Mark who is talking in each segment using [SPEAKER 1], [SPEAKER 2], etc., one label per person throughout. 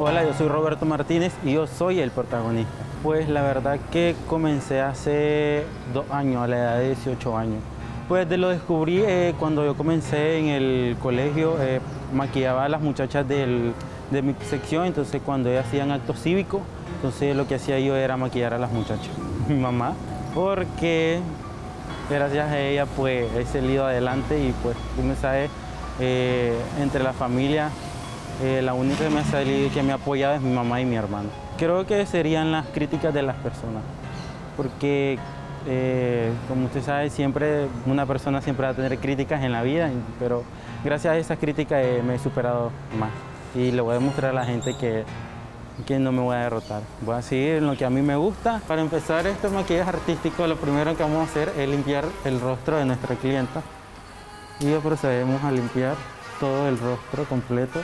[SPEAKER 1] Hola, yo soy Roberto Martínez y yo soy el protagonista. Pues la verdad que comencé hace 2 años, a la edad de 18 años. Pues lo descubrí cuando yo comencé en el colegio, maquillaba a las muchachas de mi sección, entonces cuando ellas hacían actos cívicos, entonces lo que hacía yo era maquillar a las muchachas. Mi mamá, porque gracias a ella pues he salido adelante y pues un mensaje entre la familia. La única que me ha salido y que me ha apoyado es mi mamá y mi hermano. Creo que serían las críticas de las personas, porque como usted sabe, siempre una persona siempre va a tener críticas en la vida, pero gracias a esas críticas me he superado más y le voy a demostrar a la gente que no me voy a derrotar. Voy a seguir en lo que a mí me gusta. Para empezar este maquillaje artístico, lo primero que vamos a hacer es limpiar el rostro de nuestra clienta y procedemos a limpiar todo el rostro completo.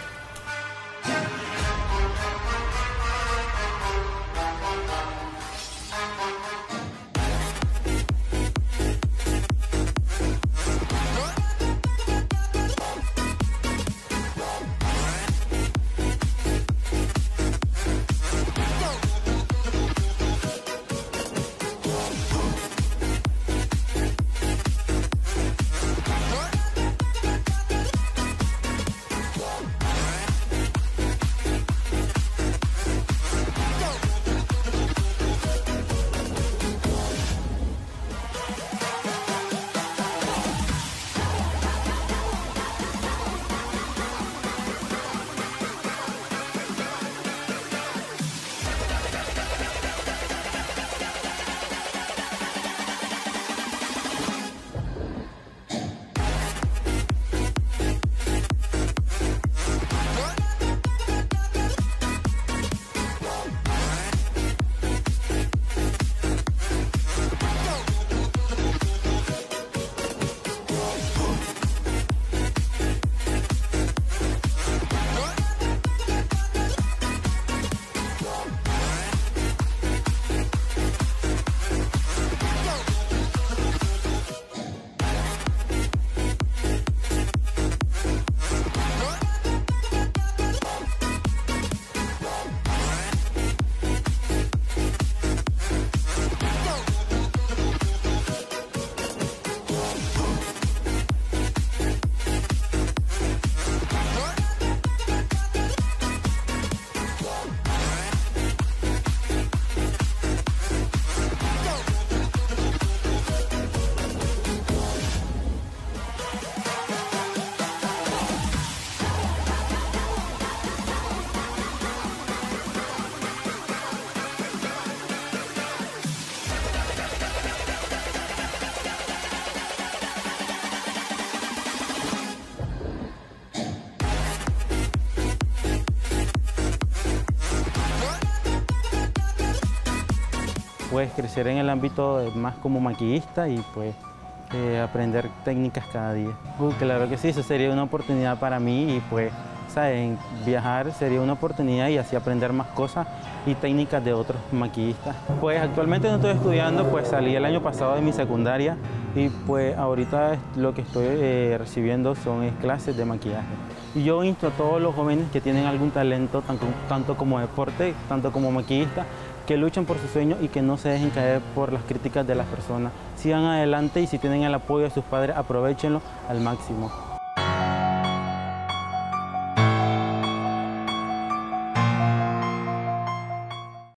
[SPEAKER 1] Pues crecer en el ámbito más como maquillista y pues aprender técnicas cada día. Claro que sí, eso sería una oportunidad para mí y pues, ¿saben? Viajar sería una oportunidad y así aprender más cosas y técnicas de otros maquillistas. Pues actualmente no estoy estudiando, pues salí el año pasado de mi secundaria y pues ahorita lo que estoy recibiendo son clases de maquillaje. Y yo insto a todos los jóvenes que tienen algún talento, tanto como deporte, tanto como maquillista, que luchen por sus sueños y que no se dejen caer por las críticas de las personas. Sigan adelante y si tienen el apoyo de sus padres, aprovéchenlo al máximo.